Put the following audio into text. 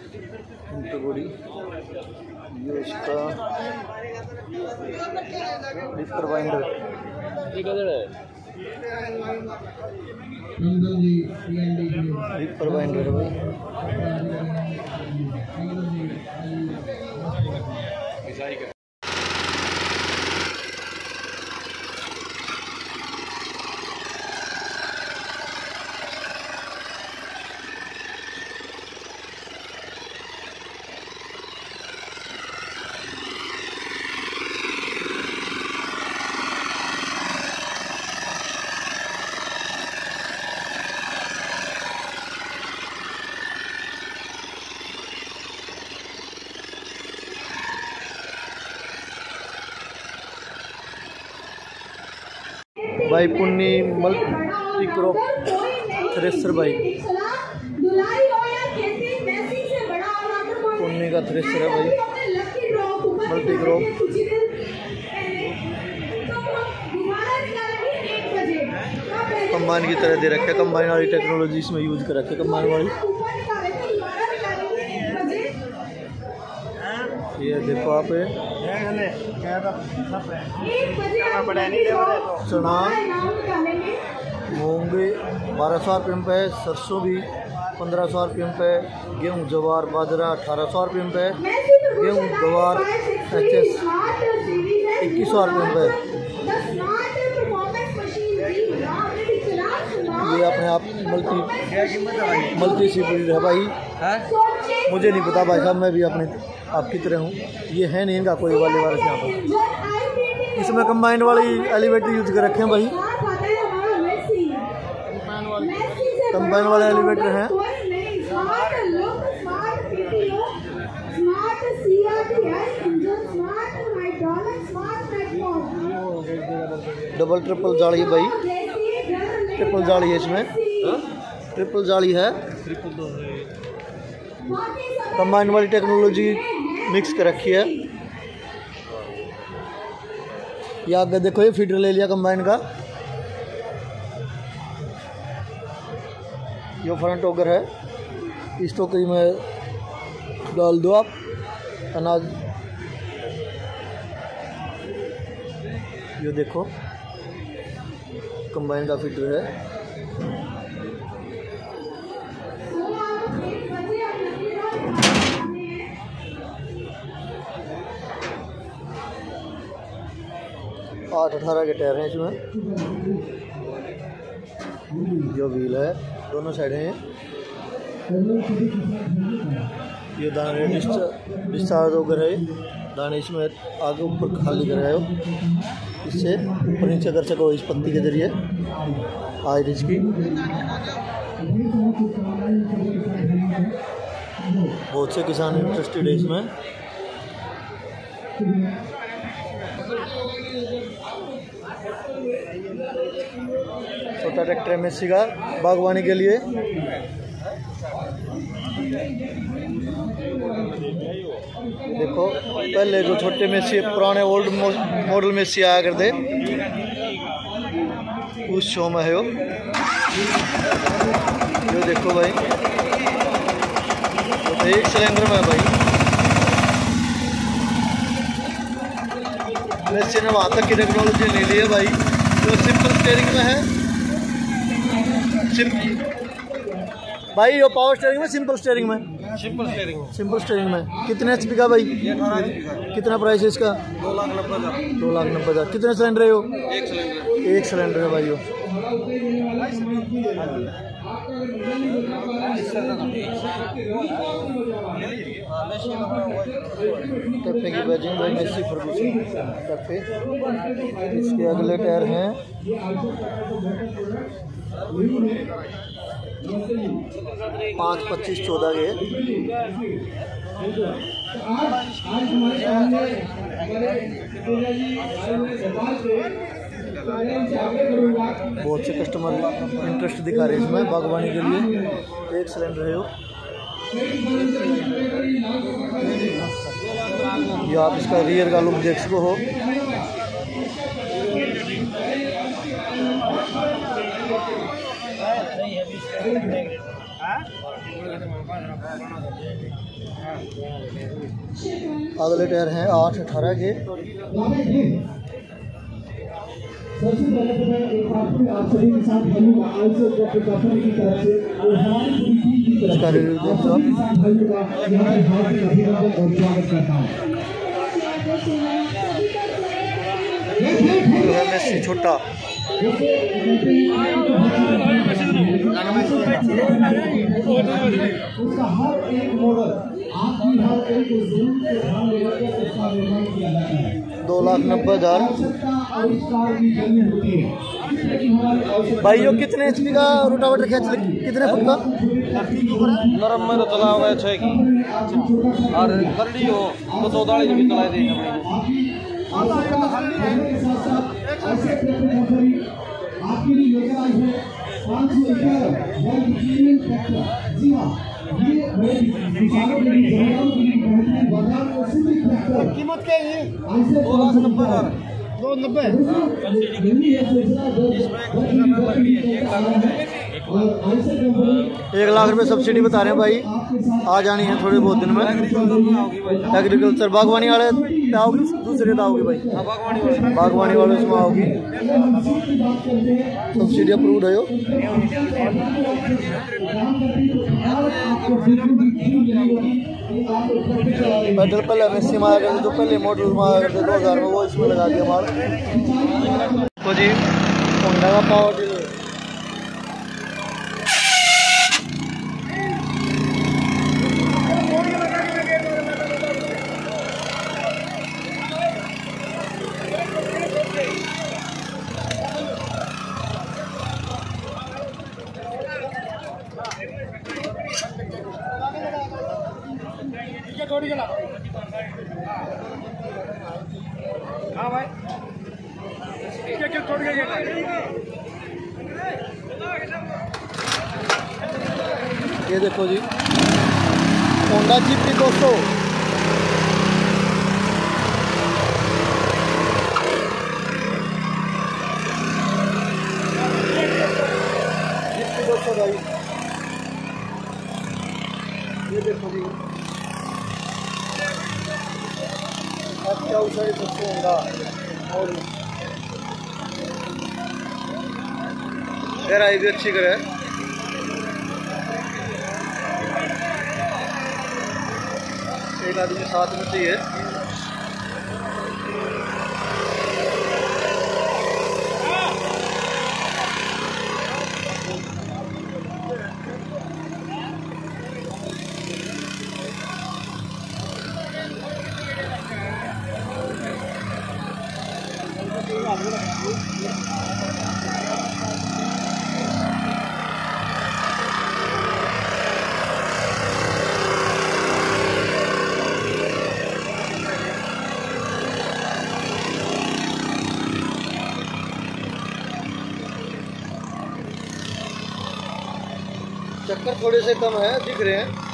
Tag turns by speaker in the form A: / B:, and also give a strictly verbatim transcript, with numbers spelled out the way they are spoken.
A: Body ये इसका lifter binder lifter binder है भाई। भाई पुन्नी मल्टी क्रॉप थ्रेसर भाई, पुन्नी का थ्रेसर है भाई, मल्टी क्रॉप। कंबाइन की तरह दे रखे, कंबाइन वाली टेक्नोलॉजी इसमें यूज कर रखे, कंबाइन वाली। ये देखो आप चना मूंग बारह सौ रुपये में है, सरसों भी पंद्रह सौ रुपये में है, गेहूँ जवार बाजरा अठारह सौ रुपये में है, गेहूँ जवार एच एस इक्कीस सौ रुपये में है। ये अपने आप मल्टी मल्टी सी ब्रीड है भाई, मुझे नहीं पता भाई साहब, मैं भी अपने आपकी तरह हूँ। ये है नहीं इनका कोई वाले वाले यहाँ पर। इसमें कंबाइंड वाली एलिवेटर यूज कर रखे हैं भाई, कंबाइंड वाले एलिवेटर हैं। डबल ट्रिपल जाली है भाई, ट्रिपल जाली है इसमें, ट्रिपल जाली है, कंबाइन वाली टेक्नोलॉजी मिक्स कर रखी है। ये आगे देखो, ये फीडर ले लिया कंबाइन का, ये फ्रंट ऑगर है, इस टोकरी में डाल दो आप अनाज। ये देखो कंबाइन का फीडर है। आठ अठारह के टायर हैं इसमें, जो व्हील है दोनों साइड हैं। ये दाने डिस्चार्ज होकर है, दाने इसमें आगे ऊपर खाली कर रहे हो, इससे ऊपर नीचे कर सको इस पत्ती के जरिए आयरिस की। बहुत से किसान इंटरेस्टेड है इसमें। छोटा ट्रैक्टर में सीगा बागवानी के लिए। देखो पहले जो छोटे मेसी पुराने ओल्ड मॉडल मेसी आया करते, उस शो में है वो। जो देखो भाई, तो एक सिलेंडर में भाई मेसी ने वहाँ तक की टेक्नोलॉजी ले ली है भाई, जो सिंपल स्टीयरिंग में है। भाई ये पावर स्टीयरिंग में, सिंपल स्टीयरिंग में,
B: सिंपल स्टीयरिंग में,
A: सिंपल स्टीयरिंग में कितने एचपी का भाई?
B: ये अठारह एचपी का।
A: कितना प्राइस है इसका?
B: दो लाख नब्बे हजार।
A: दो लाख नब्बे हजार। कितने सिलेंडर है वो?
B: एक सिलेंडर।
A: एक सिलेंडर है भाई वो। टप्पे की बैजिंग भाई मेसी फर्गूसन टप्पे। इसके अगले टायर हैं पाँच पच्चीस चौदह के। बहुत से कस्टमर इंटरेस्ट दिखा रहे हैं इसमें बागवानी के लिए। एक सिलेंडर है वो। ये आप इसका रियर का लुक देख सको हो। अगले टायर हैं आठ अठारह के।
C: सबसे पहले तो मैं एक बात भी आप सभी के साथ भाइयों आइसो प्रोफेसर की तरफ से और हमारी पूरी टीम की तरफ से आप सभी के साथ भाइयों का यहाँ पे हार्दिक अभिनंदन और स्वागत करता हूँ।
A: मेसी छोटा
C: उसका हर एक मॉडल आपकी हर एक जरूरत को ध्यान में रखकर उसका निर्माण किया जाता है।
A: दो लाख नब्बे हजार।
C: आविष्कार की जर्नी होती है
A: भाई यो कितने एच पी का रोटावेटर खींच कितने फुट का?
B: नरम में तो चला हुआ है छः की और करड़ी हो तो चौदालीस भी चला देगा।
C: आपके लिए लेकर आई है पाँच सौ ग्यारह जी हाँ ये किसानों के लिए जरूरतों के लिए बेहतरीन बाजार और सिटी ट्रैक्टर
A: कीमत क्या है?
C: दो लाख नब्बे हजार
A: दो नब्बे। एक लाख रुपए सब्सिडी बता रहे हैं भाई, आ जानी है थोड़े बहुत दिन में। एग्रीकल्चर बागवानी वाले आओगी, दूसरे आओगी भाई बागवानी वाले उसमें आओगी। सब्सिडी अप्रूव्ड है। पेट्रोल पहले मेसी में आया करते, जो पहले मॉडल में आया करते दो हज़ार में, वो इसमें लगा दिया हमारा। तो जी होंडा का पावर डीलर
B: थोड़ी चला। हाँ भाई थोड़ी
A: ये देखो जी होंडा जीपी दो सौ। जीपी दो सौ भाई, ये देखो जी अच्छा उसारी सबसे होंडा और गहराई भी अच्छी करे। एक आदमी साथ में चाहिए। चक्कर थोड़े से कम है, दिख रहे हैं।